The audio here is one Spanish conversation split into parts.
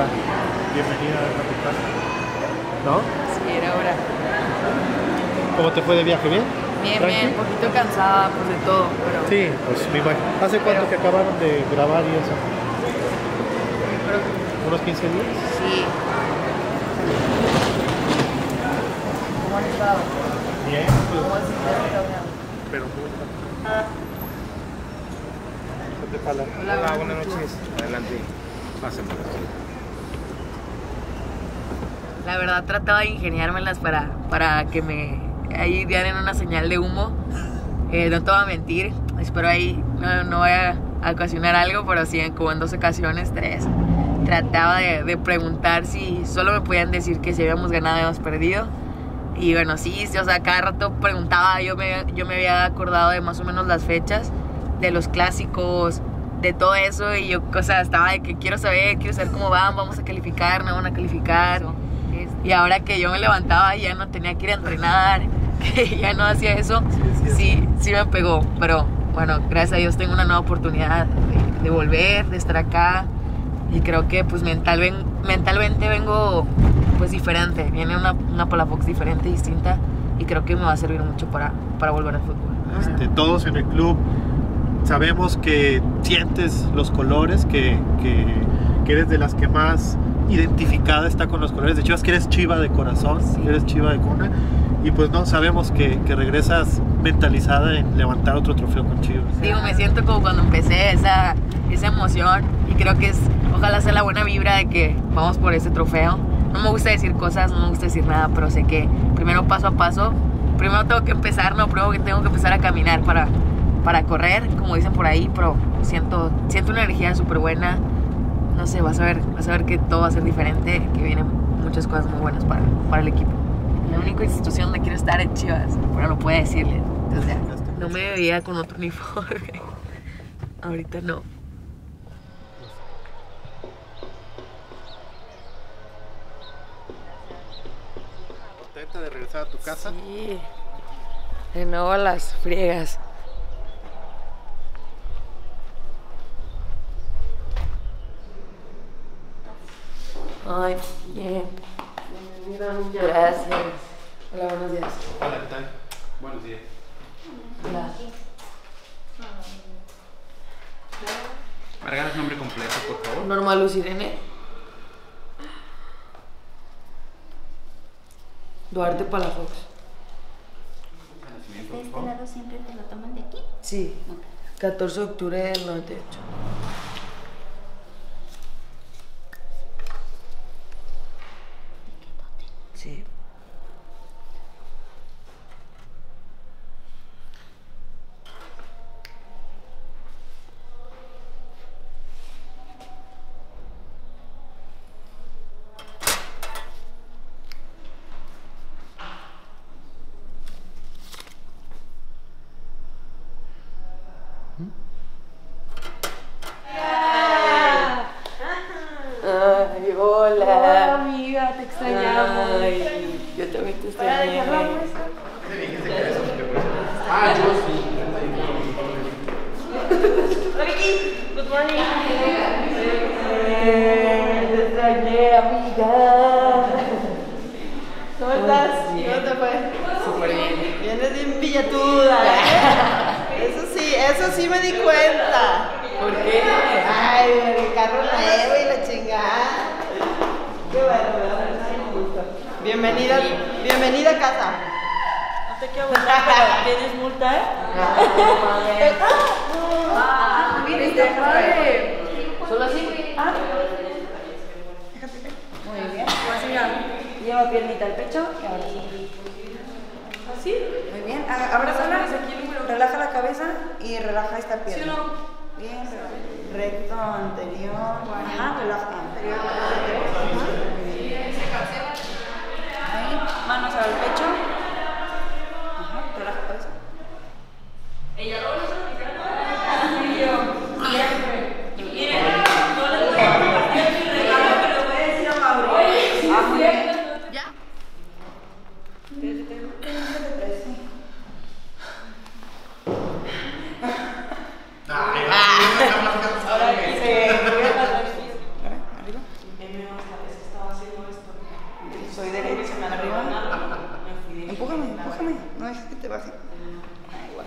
hora. Bienvenida a tu casa. ¿No? Sí, era hora. ¿Cómo te fue de viaje? ¿Bien? Bien, ¿Tranqui? bien, un poquito cansada pues de todo, pero... Sí, pues me imagino. ¿Hace cuánto que acabaron de grabar y eso? Creo que ¿Unos 15 días? sí. ¿Cómo han estado? Bien, ¿Cómo has estado? pero muy ¿Qué te fala? Hola, Buenas noches. Adelante. Pásenme. La verdad trataba de ingeniármelas para que me ahí dieran una señal de humo. No te voy a mentir, espero ahí no vaya a ocasionar algo, pero sí, como en 2 ocasiones, 3. Trataba de preguntar si solo me podían decir que si habíamos ganado o habíamos perdido. Y bueno, sí, o sea, cada rato preguntaba, yo me había acordado de más o menos las fechas, de los clásicos, de todo eso, y yo, o sea, estaba de que quiero saber cómo van, vamos a calificar, no van a calificar. Y ahora que yo me levantaba y ya no tenía que ir a entrenar, que ya no hacía eso, sí me pegó. Pero bueno, gracias a Dios tengo una nueva oportunidad de volver, de estar acá. Y creo que pues mentalmente vengo pues diferente. Viene una Palafox diferente, distinta. Y creo que me va a servir mucho para volver al fútbol. Todos en el club sabemos que sientes los colores, que eres de las que más identificada está con los colores de Chivas, que eres chiva de corazón, eres chiva de cuna, y pues no, sabemos que regresas mentalizada en levantar otro trofeo con Chivas. Digo, me siento como cuando empecé esa emoción, y creo que ojalá sea la buena vibra de que vamos por ese trofeo. No me gusta decir cosas, no me gusta decir nada, pero sé que primero paso a paso, primero tengo que empezar a caminar para correr, como dicen por ahí, pero siento una energía súper buena. No sé, vas a ver que todo va a ser diferente, que vienen muchas cosas muy buenas para el equipo. La única institución donde quiero estar es Chivas, pero no puedo decirle. Entonces, no me veía con otro uniforme. Ahorita no. ¿Contenta de regresar a tu casa? Sí. De nuevo a las friegas. Ay, bien. Gracias. Hola, buenos días. Hola, ¿qué tal? Buenos días. Hola. ¿Me regalas nombre completo, por favor? Norma Luz Irene. Duarte Palafox. Nacimiento, ¿De por este favor. lado siempre te lo toman de aquí? Sí. 14 de octubre del 98. Sí. Ay, hola. Hola amiga, te extrañamos. Ay, yo también te extrañé. Ah, yo sí. Hola Vicky, good morning. Te extrañé, amiga. ¿Cómo estás? Bien. ¿Cómo te fue? Súper bien. Vienes bien pillatuda. Eso sí me di cuenta. ¿Por qué? Ay, el carro nuevo y la chingada. Qué bueno, me da mucho gusto. Bienvenida a casa. No te quiero aguantar, pero ¿tienes multa? Mira, está padre. ¿Solo así? Muy bien. Así mira, lleva piernita al pecho y ahora sí. ¿Así? Muy bien. Abrázala, relaja la cabeza y relaja esta pierna. ¿Sí o no? Bien, recto, anterior. Ajá, relaja anterior. Muy bien. Ahí, manos al pecho. Ajá, relaja la cabeza. Soy derecha, arriba. Empújame, no dejes que te baje. Ah, igual.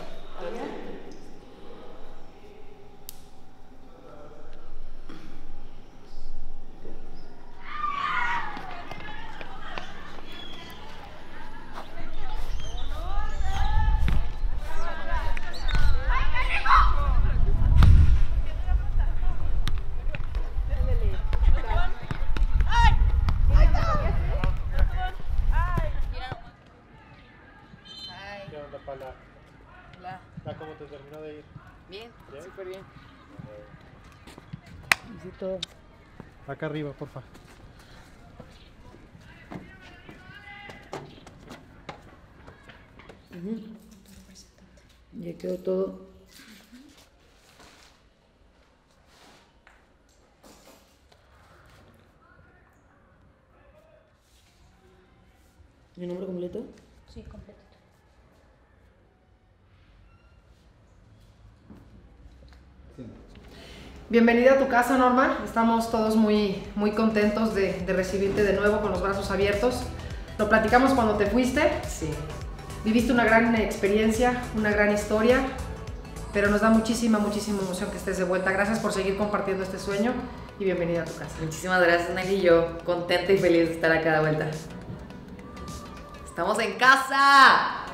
¿Qué onda, Pala? Hola. ¿Cómo te terminó de ir? Bien, ¿Bien? súper bien. Sí, todo. Acá arriba, porfa. Ya quedó todo. ¿Mi nombre completo? Sí, completito. Bienvenida a tu casa, Norma. Estamos todos muy contentos de recibirte de nuevo con los brazos abiertos. Lo platicamos cuando te fuiste. Sí. Viviste una gran experiencia, una gran historia, pero nos da muchísima emoción que estés de vuelta. Gracias por seguir compartiendo este sueño y bienvenida a tu casa. Muchísimas gracias, Nelly. Y yo contenta y feliz de estar acá de vuelta. ¡Estamos en casa!